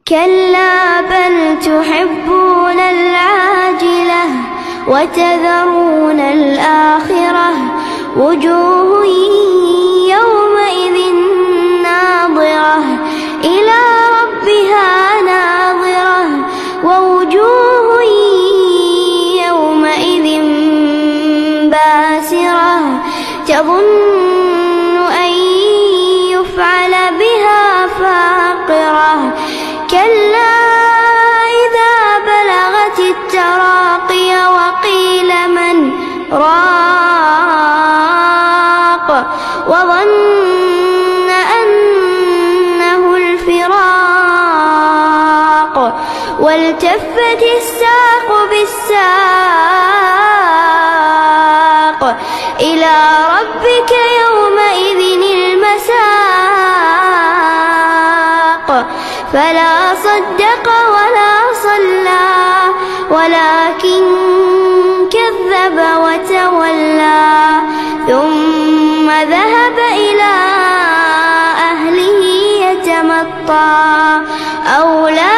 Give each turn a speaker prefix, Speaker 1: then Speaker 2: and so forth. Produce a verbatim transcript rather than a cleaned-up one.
Speaker 1: كلا بل تحبون العاجلة وتذرون الآخرة وجوه يومئذ ناظرة إلى ربها ناظرة ووجوه يومئذ باسرة تظن أن يفعل بها فاقرة كلا إذا بلغت التراقي وقيل من راق وظن أنه الفراق والتفت الساق بالساق إلى ربك يومئذ المساق فلا صدق ولا صلى ولكن كذب وتولى ثم ذهب إلى أهله يتمطى أولى